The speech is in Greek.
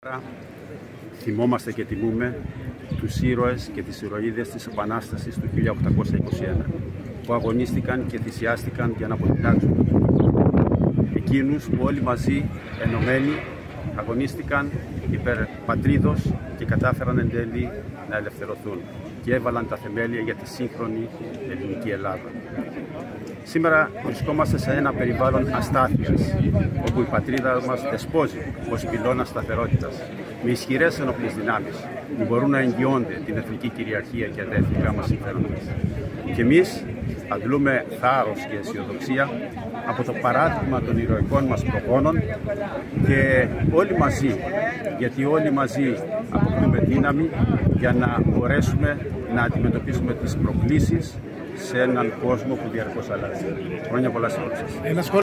Θυμόμαστε και τιμούμε τους ήρωες και τις ηρωίδες της Επανάστασης του 1821 που αγωνίστηκαν και θυσιάστηκαν για να αποτινάξουν τον τόπο. Εκείνους που όλοι μαζί ενωμένοι αγωνίστηκαν υπέρ πατρίδος και κατάφεραν εν τέλει να ελευθερωθούν και έβαλαν τα θεμέλια για τη σύγχρονη ελληνική Ελλάδα. Σήμερα βρισκόμαστε σε ένα περιβάλλον αστάθειας, όπου η πατρίδα μας δεσπόζει ως πυλώνα σταθερότητας, με ισχυρές ενόπλες δυνάμεις που μπορούν να εγγυώνται την εθνική κυριαρχία και τα εθνικά μας συμφέροντα. Και εμείς αντλούμε θάρρος και αισιοδοξία από το παράδειγμα των ηρωικών μας προγόνων και όλοι μαζί, γιατί όλοι μαζί αποκτούμε δύναμη για να μπορέσουμε να αντιμετωπίσουμε τις προκλήσεις σε έναν κόσμο που διαρκώς αλλάζει. Χρόνια πολλά σε όλους σας.